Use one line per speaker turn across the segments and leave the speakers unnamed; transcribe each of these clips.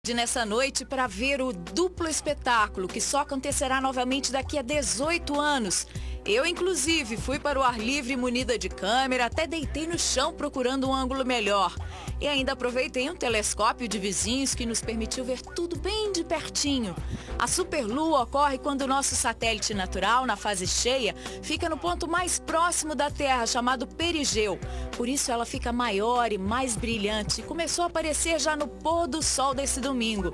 Nessa noite para ver o duplo espetáculo que só acontecerá novamente daqui a 18 anos. Eu, inclusive, fui para o ar livre munida de câmera, até deitei no chão procurando um ângulo melhor. E ainda aproveitei um telescópio de vizinhos que nos permitiu ver tudo bem de pertinho. A superlua ocorre quando o nosso satélite natural, na fase cheia, fica no ponto mais próximo da Terra, chamado perigeu. Por isso ela fica maior e mais brilhante e começou a aparecer já no pôr do sol desse domingo.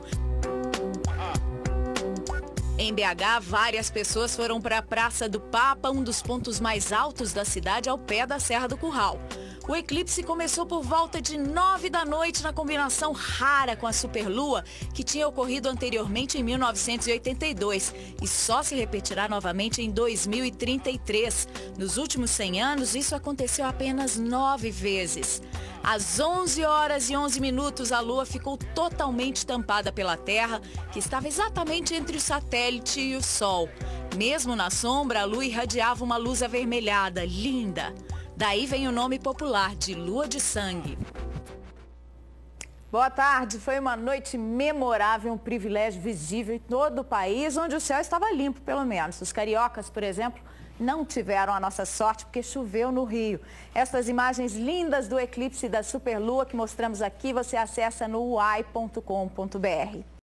Em BH, várias pessoas foram para a Praça do Papa, um dos pontos mais altos da cidade, ao pé da Serra do Curral. O eclipse começou por volta de 9 da noite na combinação rara com a superlua, que tinha ocorrido anteriormente em 1982 e só se repetirá novamente em 2033. Nos últimos 100 anos, isso aconteceu apenas 9 vezes. Às 11 horas e 11 minutos, a Lua ficou totalmente tampada pela Terra, que estava exatamente entre o satélite e o Sol. Mesmo na sombra, a Lua irradiava uma luz avermelhada, linda. Daí vem o nome popular de Lua de Sangue.
Boa tarde. Foi uma noite memorável, um privilégio visível em todo o país, onde o céu estava limpo, pelo menos. Os cariocas, por exemplo, não tiveram a nossa sorte porque choveu no Rio. Essas imagens lindas do eclipse da superlua que mostramos aqui, você acessa no uai.com.br.